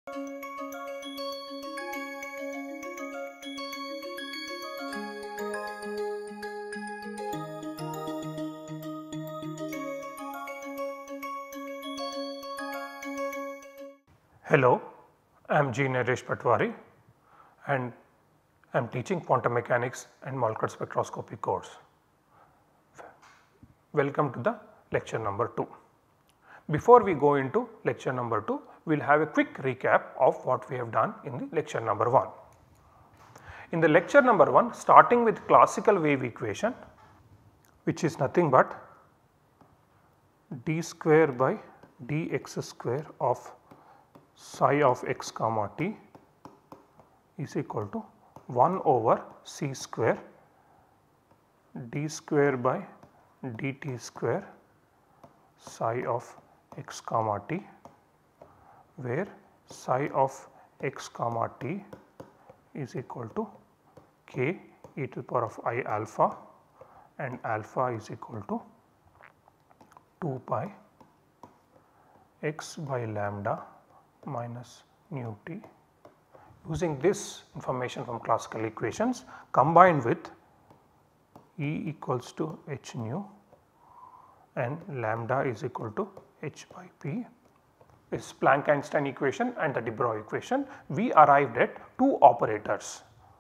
Hello, I am G. Naresh Patwari and I am teaching quantum mechanics and molecular spectroscopy course. Welcome to the lecture number 2. Before we go into lecture number 2, we will have a quick recap of what we have done in the lecture number 1. In the lecture number 1, starting with classical wave equation, which is nothing but d square by dx square of psi of x comma t is equal to 1 over c square d square by dt square psi of x comma t, where psi of x comma t is equal to k e to the power of I alpha and alpha is equal to 2 pi x by lambda minus nu t. Using this information from classical equations combined with E equals to h nu and lambda is equal to h by p, is Planck-Einstein equation and the de Broglie equation, we arrived at two operators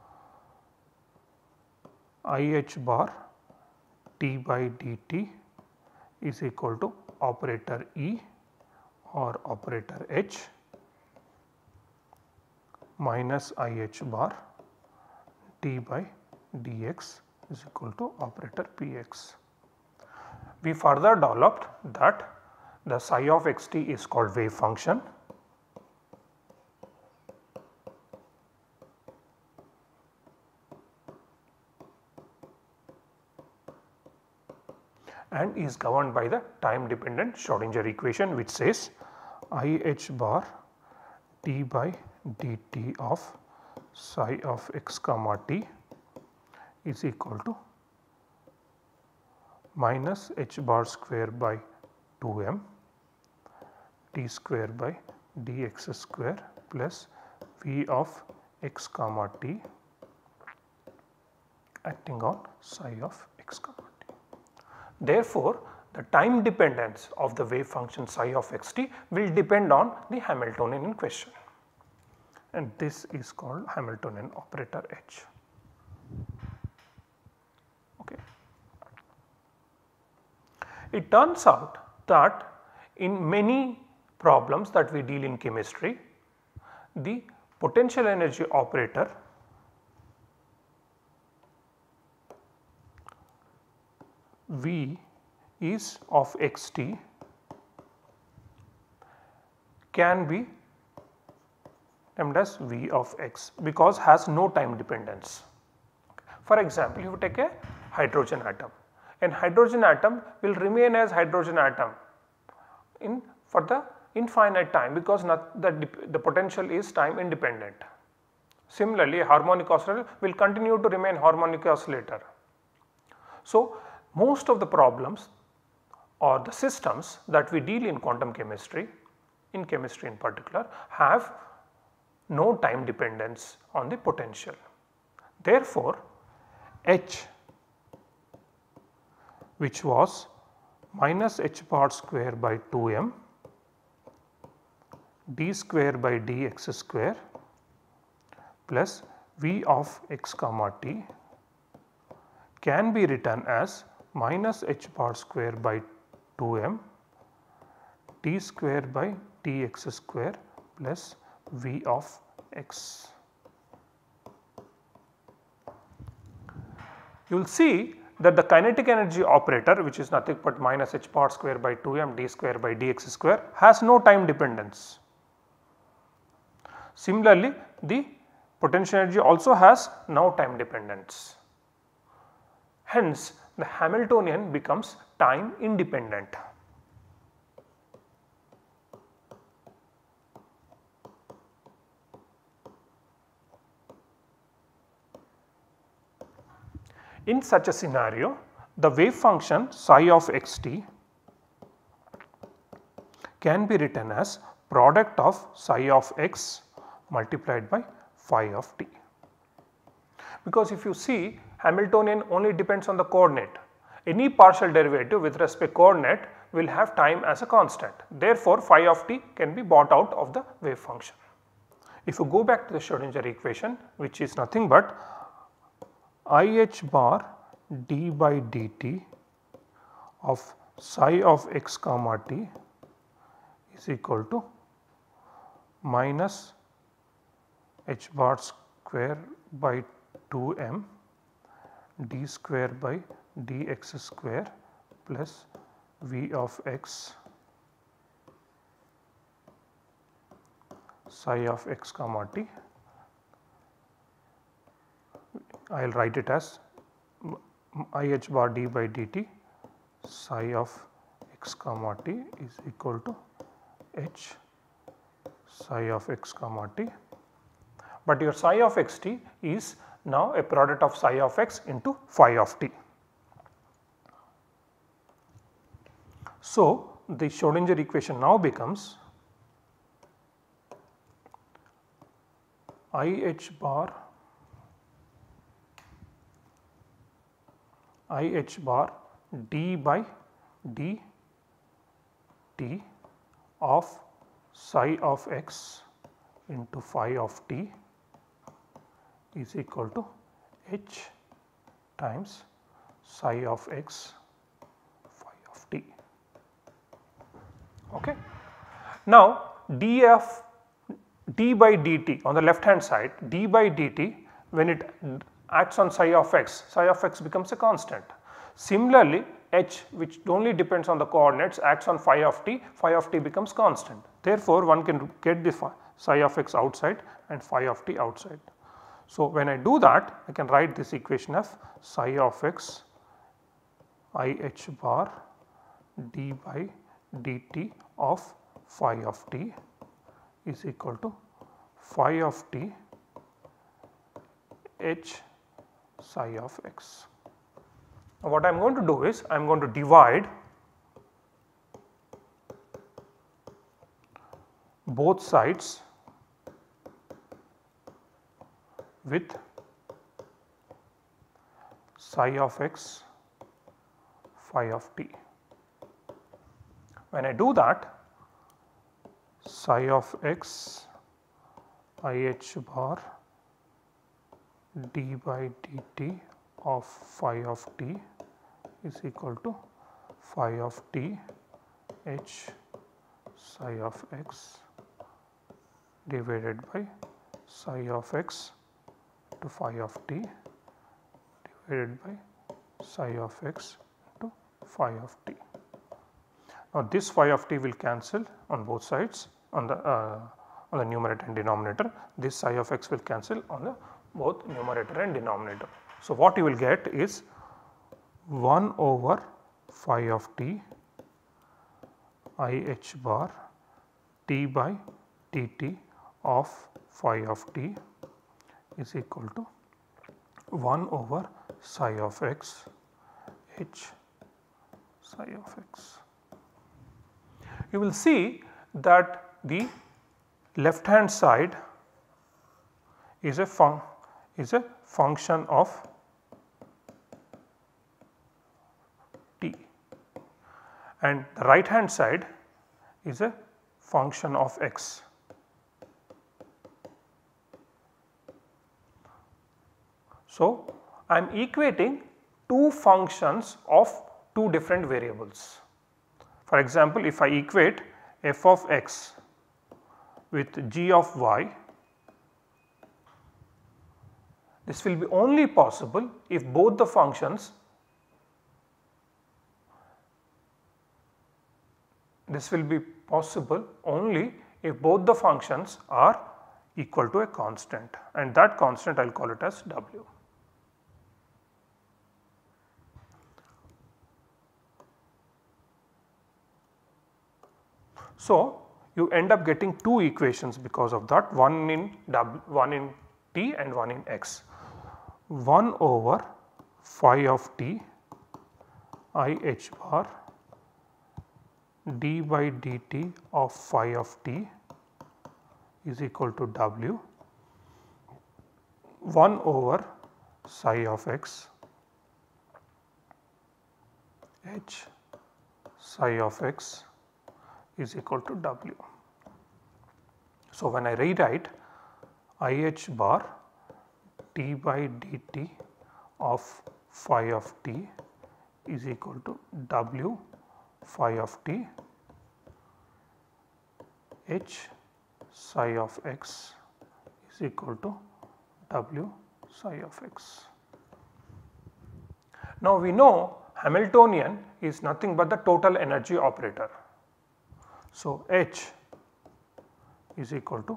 IH bar t by dt is equal to operator E or operator H minus IH bar d by dx is equal to operator Px. We further developed that the psi of xt is called wave function and is governed by the time dependent Schrodinger equation, which says IH bar d by dt of psi of x comma t is equal to minus h bar square by 2m t square by dx square plus v of x comma t acting on psi of x comma t. Therefore, the time dependence of the wave function psi of xt will depend on the Hamiltonian in question, and this is called Hamiltonian operator H. Okay. It turns out that in many problems that we deal in chemistry, the potential energy operator V is of xt can be termed as V of x because has no time dependence. For example, you take a hydrogen atom, and hydrogen atom will remain as hydrogen atom for the infinite time because the potential is time independent. Similarly, a harmonic oscillator will continue to remain harmonic oscillator. So, most of the problems or the systems that we deal in quantum chemistry, in chemistry in particular, have no time dependence on the potential. Therefore, H, which was minus h bar square by 2m d square by dx square plus V of x comma t can be written as minus h bar square by 2m d square by dx square plus V of x. You will see that the kinetic energy operator, which is nothing but minus h bar square by 2m d square by dx square, has no time dependence. Similarly, the potential energy also has no time dependence. Hence, the Hamiltonian becomes time independent. In such a scenario, the wave function psi of xt can be written as product of psi of x multiplied by phi of t. Because if you see, Hamiltonian only depends on the coordinate. Any partial derivative with respect coordinate will have time as a constant. Therefore, phi of t can be brought out of the wave function. If you go back to the Schrodinger equation, which is nothing but IH bar d by dt of psi of x comma t is equal to minus h bar square by 2m d square by dx square plus v of x psi of x comma t. I will write it as IH bar d by dt psi of x comma t is equal to h psi of x comma t, but your psi of x t is now a product of psi of x into phi of t. So, the Schrodinger equation now becomes IH bar d by dt of psi of x into phi of t is equal to h times psi of x phi of t. Okay. Now, d by dt on the left hand side, d by dt when it acts on psi of x becomes a constant. Similarly, h which only depends on the coordinates acts on phi of t becomes constant. Therefore, one can get the psi of x outside and phi of t outside. So, when I do that, I can write this equation of psi of x IH bar d by dt of phi of t is equal to phi of t h psi of x. Now, what I am going to do is I am going to divide both sides with psi of x phi of t. When I do that, psi of x IH bar d by dt of phi of t is equal to phi of t h psi of x divided by psi of x to phi of t divided by psi of x to phi of t. Now, this phi of t will cancel on both sides on the numerator and denominator. This psi of x will cancel on the both numerator and denominator. So, what you will get is 1 over phi of t IH bar t by dt of phi of t is equal to 1 over psi of x h psi of x. You will see that the left hand side is a function of t and the right hand side is a function of x. So, I am equating two functions of two different variables. For example, if I equate f of x with g of y, this will be only possible if both the functions are equal to a constant, and that constant I will call it as w. So, you end up getting two equations because of that, one in t and one in x. 1 over phi of t IH bar d by dt of phi of t is equal to W 1 over psi of x h psi of x is equal to W. So, when I rewrite IH bar d by dt of phi of t is equal to W phi of t h psi of x is equal to W psi of x. Now, we know Hamiltonian is nothing but the total energy operator. So, H is equal to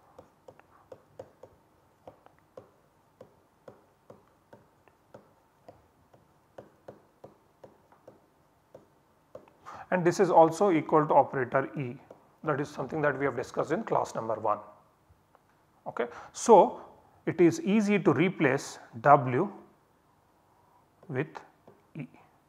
and this is also equal to operator E, that is something that we have discussed in class number 1. Okay. So, it is easy to replace W with E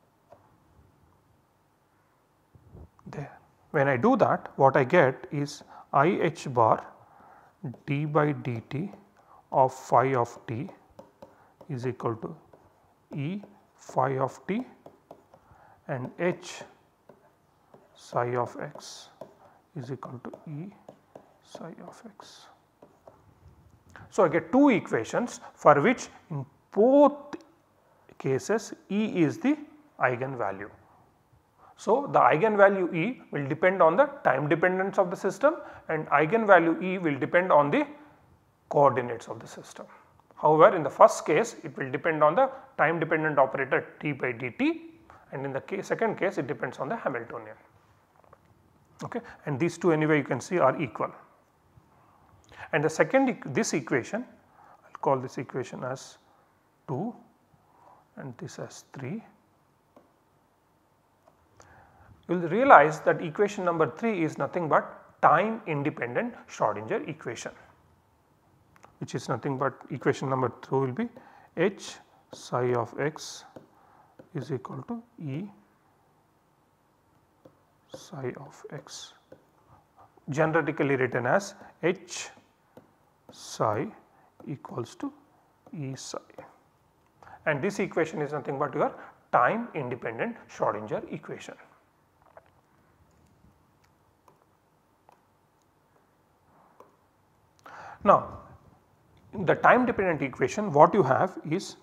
there. When I do that, what I get is IH bar d by dt of phi of t is equal to E phi of t and H psi of x is equal to E psi of x. So, I get two equations for which in both cases E is the eigenvalue. So, the eigenvalue E will depend on the time dependence of the system and eigenvalue E will depend on the coordinates of the system. However, in the first case it will depend on the time dependent operator d by dt and in the second case it depends on the Hamiltonian. Okay. And these two anyway you can see are equal. And the second this equation, I will call this equation as 2 and this as 3. You will realize that equation number 3 is nothing but time independent Schrodinger equation, which is nothing but equation number 2 will be H psi of x is equal to E psi of x, generically written as H psi equals to E psi, and this equation is nothing but your time independent Schrodinger equation. Now, in the time dependent equation what you have is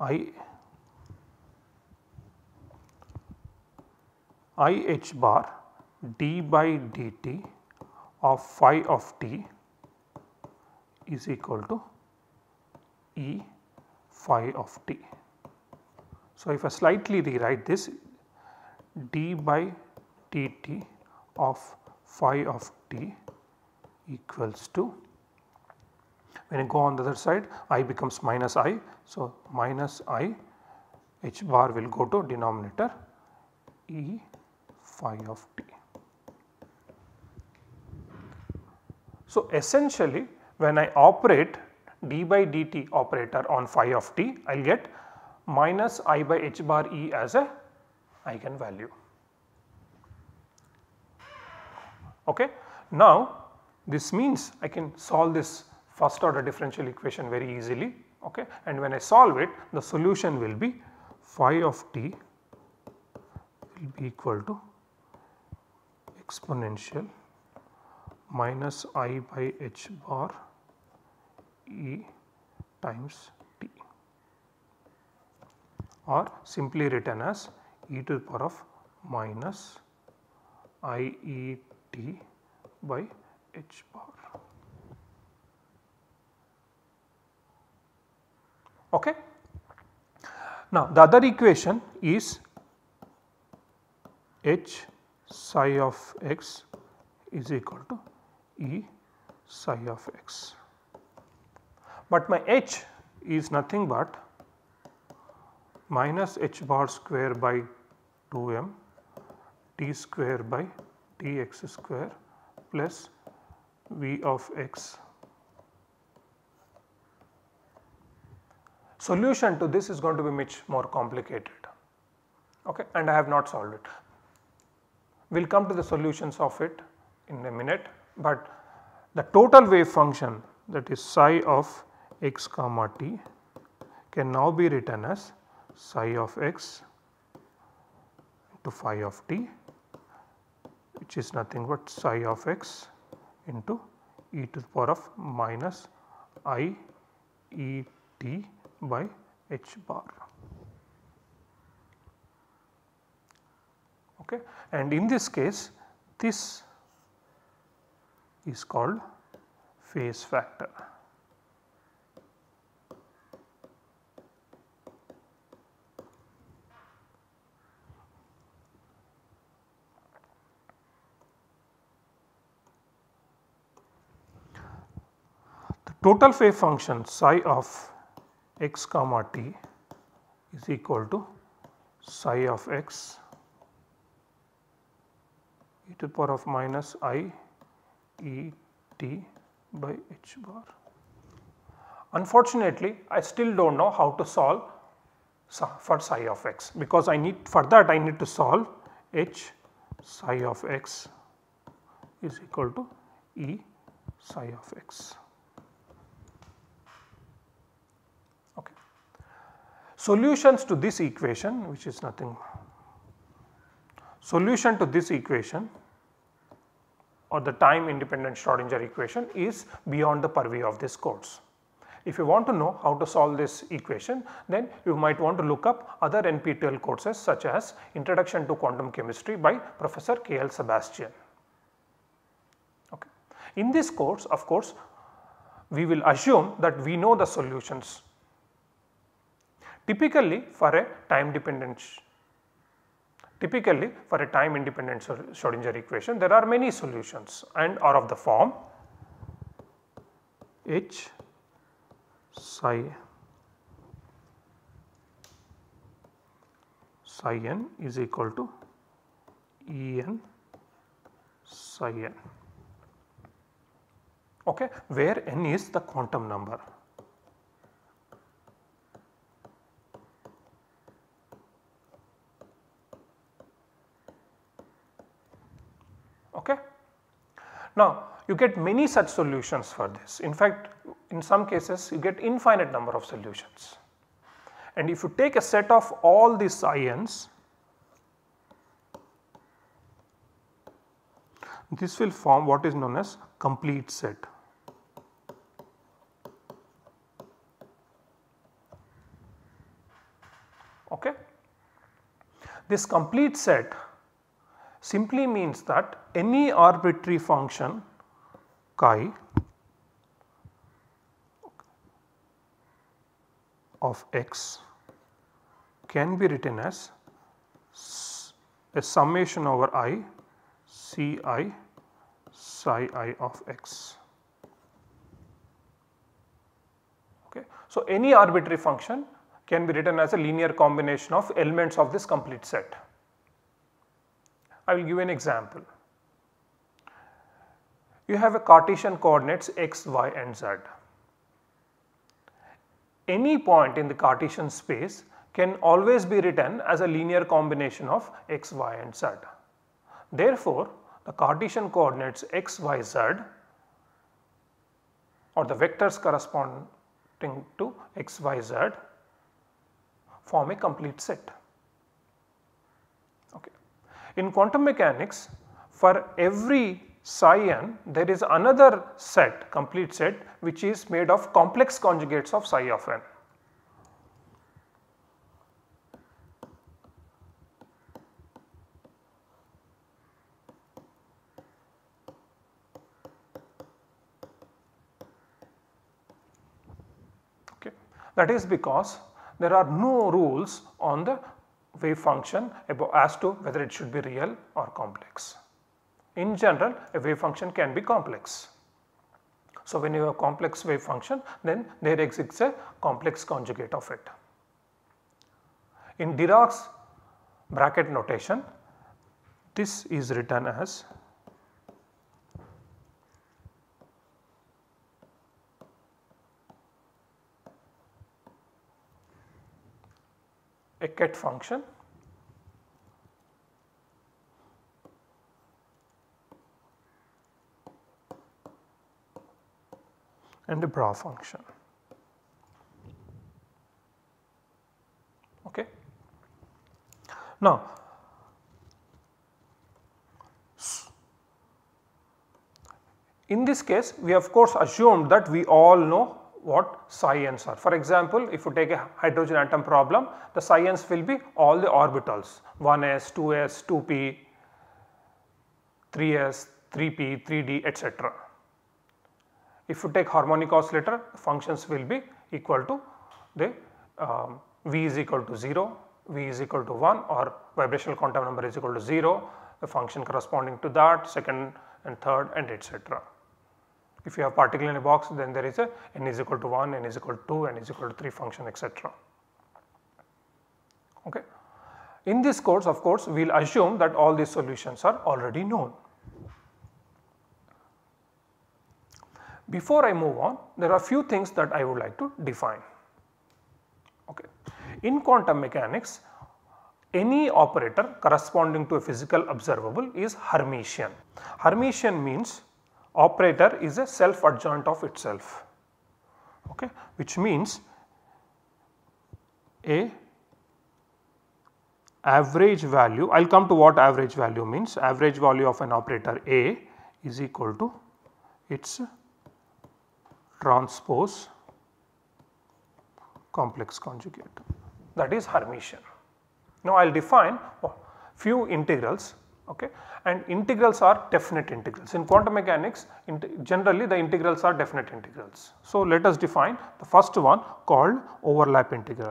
IH bar d by dt of phi of t is equal to E phi of t. So, if I slightly rewrite this, d by dt of phi of t equals to, when I go on the other side I becomes minus I. So, minus I h bar will go to denominator E phi of t. So, essentially when I operate d by dt operator on phi of t, I will get minus I by h bar E as a eigenvalue. Okay. Now, this means I can solve this first order differential equation very easily, okay, and when I solve it the solution will be phi of t will be equal to exponential minus I by h bar E times t, or simply written as e to the power of minus I e t by h bar. Okay. Now, the other equation is H psi of x is equal to E psi of x, but my H is nothing but minus h bar square by 2m t square by dx square plus V of x. Solution to this is going to be much more complicated, okay, and I have not solved it. We will come to the solutions of it in a minute, but the total wave function, that is psi of x comma t, can now be written as psi of x into phi of t, which is nothing but psi of x into e to the power of minus I e t by h bar. Okay. And in this case, this is called phase factor. The total wave function psi of x comma t is equal to psi of x e to the power of minus I e t by h bar. Unfortunately, I still do not know how to solve for psi of x, because for that I need to solve h psi of x is equal to e psi of x. Okay. Solutions to this equation, which is nothing, solution to this equation or the time independent Schrodinger equation is beyond the purview of this course. If you want to know how to solve this equation, then you might want to look up other NPTEL courses such as Introduction to Quantum Chemistry by Professor K.L. Sebastian. Okay. In this course, of course, we will assume that we know the solutions. Typically for a time independent Schrodinger equation, there are many solutions and are of the form h psi n is equal to E n psi n, okay, where n is the quantum number. Okay. Now, you get many such solutions for this. In fact, in some cases you get infinite number of solutions, and if you take a set of all these ions, this will form what is known as complete set. Okay. This complete set simply means that any arbitrary function chi of x can be written as a summation over I C I psi I of x. Okay. So, any arbitrary function can be written as a linear combination of elements of this complete set. I will give an example. You have a Cartesian coordinates x, y and z. Any point in the Cartesian space can always be written as a linear combination of x, y and z. Therefore, the Cartesian coordinates x, y, z or the vectors corresponding to x, y, z form a complete set. Okay. In quantum mechanics, for every psi n there is another set, complete set, which is made of complex conjugates of psi of n. Okay. That is because there are no rules on the wave function as to whether it should be real or complex. In general, a wave function can be complex. So, when you have a complex wave function, then there exists a complex conjugate of it. In Dirac's bracket notation, this is written as a ket function and a bra function. Okay. Now, in this case we of course assumed that we all know what psi n's are. For example, if you take a hydrogen atom problem, the psi n's will be all the orbitals 1s, 2s, 2p, 3s, 3p, 3d, etc. If you take harmonic oscillator, functions will be equal to the v is equal to 0, v is equal to 1, or vibrational quantum number is equal to 0, the function corresponding to that, second and third, and etc. If you have particle in a box, then there is a n is equal to 1, n is equal to 2, n is equal to 3 function, etc. Okay. In this course, of course, we will assume that all these solutions are already known. Before I move on, there are few things that I would like to define. Okay. In quantum mechanics, any operator corresponding to a physical observable is Hermitian. Hermitian means operator is a self adjoint of itself, okay, which means a average value, I will come to what average value means. Average value of an operator A is equal to its transpose complex conjugate, that is Hermitian. Now I will define few integrals, okay, and integrals are definite integrals. In quantum mechanics, generally the integrals are definite integrals. So let us define the first one called overlap integral.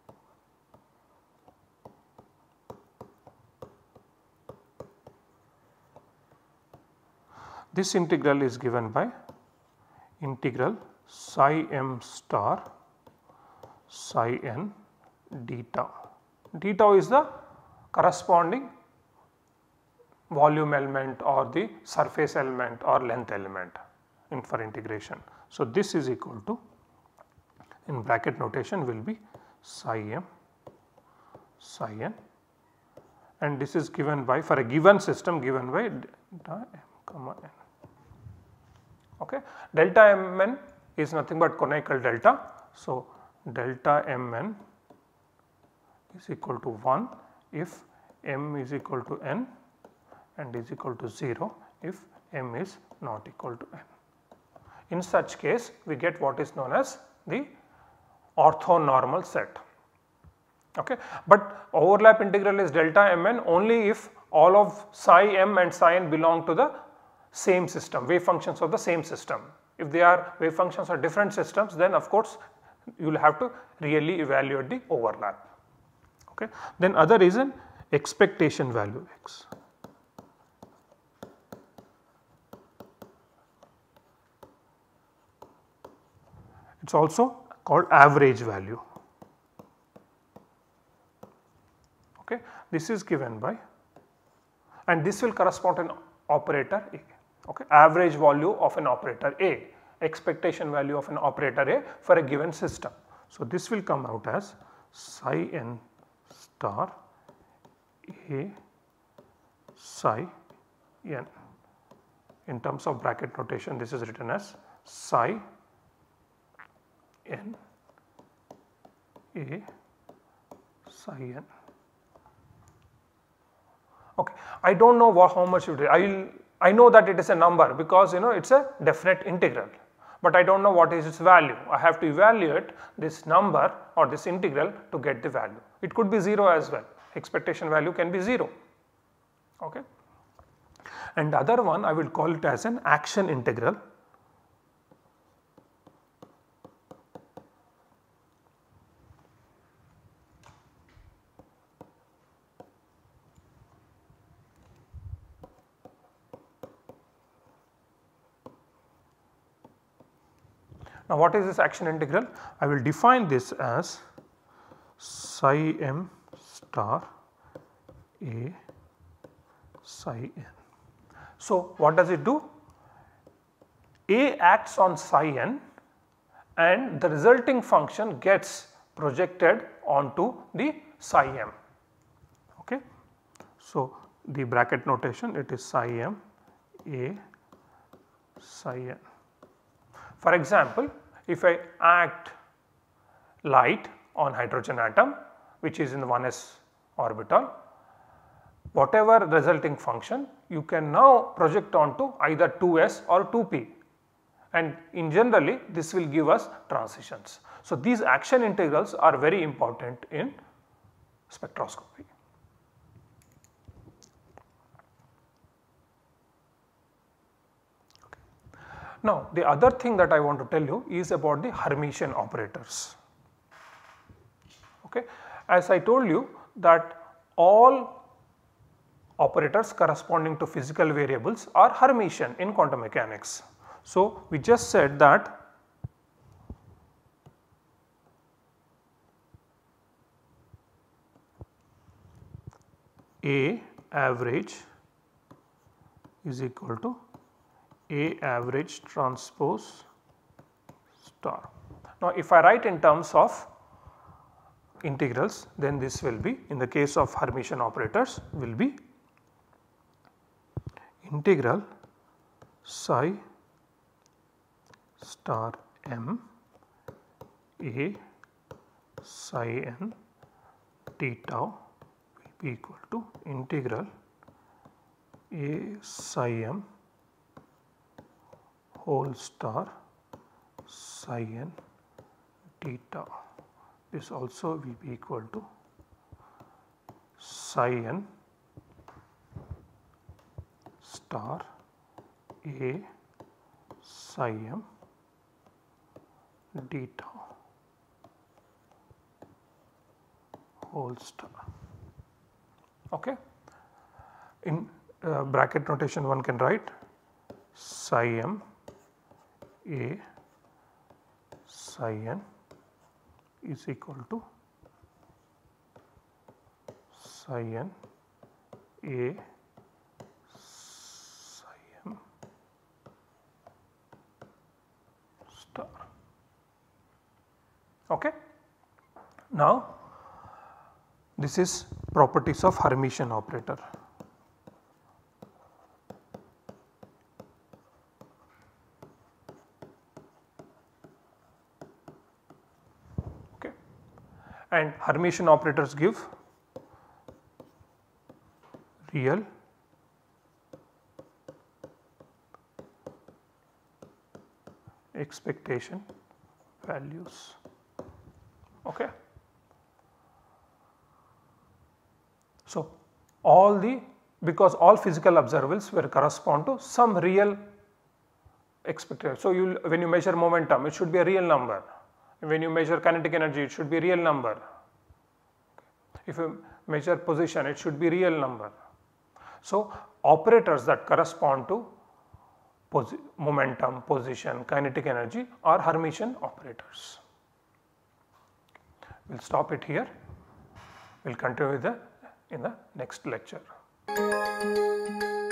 This integral is given by integral psi m star psi n d tau. D tau is the corresponding volume element or the surface element or length element for integration. So this is equal to, in bracket notation will be psi m psi n, and this is given by, for a given system, given by delta m comma n. Okay. Delta mn is nothing but conical delta. So delta mn is equal to 1 if m is equal to n and is equal to 0 if m is not equal to n. In such case, we get what is known as the orthonormal set. Okay. But overlap integral is delta mn only if all of psi m and psi n belong to the same system, wave functions of the same system. If they are wave functions of different systems, then of course you will have to really evaluate the overlap. Okay. Then other is an expectation value x. It is also called average value. Okay. This is given by, and this will correspond to an operator A. Okay. Average value of an operator A, expectation value of an operator A for a given system. So this will come out as psi n star A psi n. In terms of bracket notation, this is written as psi n A psi n. Okay. I do not know how much it is. I know that it is a number because it is a definite integral, but I do not know what is its value. I have to evaluate this number or this integral to get the value. It could be 0 as well, expectation value can be 0. Okay. And the other one I will call it as an action integral. Now what is this action integral? I will define this as psi m star A psi n. So what does it do? A acts on psi n and the resulting function gets projected onto the psi m. Okay. So the bracket notation, it is psi m A psi n. For example, if I act light on hydrogen atom which is in the 1s orbital, whatever resulting function you can now project onto either 2s or 2p, and in generally this will give us transitions. So, these action integrals are very important in spectroscopy. Now, the other thing that I want to tell you is about the Hermitian operators. Okay. As I told you that all operators corresponding to physical variables are Hermitian in quantum mechanics. So, we just said that A average is equal to A average transpose star. Now, if I write in terms of integrals, then this will be, in the case of Hermitian operators, will be integral psi star m A psi n t tau will be equal to integral A psi m whole star psi n t tau. This also will be equal to psi n star A psi m d tau whole star. Okay. In bracket notation one can write psi m A psi n is equal to psi n A psi m star. Okay. Now, this is properties of Hermitian operator. Okay. And Hermitian operators give real, expectation values. Okay. So, all the, because all physical observables will correspond to some real expected. So, you when you measure momentum, it should be a real number. When you measure kinetic energy, it should be a real number. If you measure position, it should be real number. So, operators that correspond to momentum, position, kinetic energy are Hermitian operators. We will stop it here. We will continue with in the next lecture.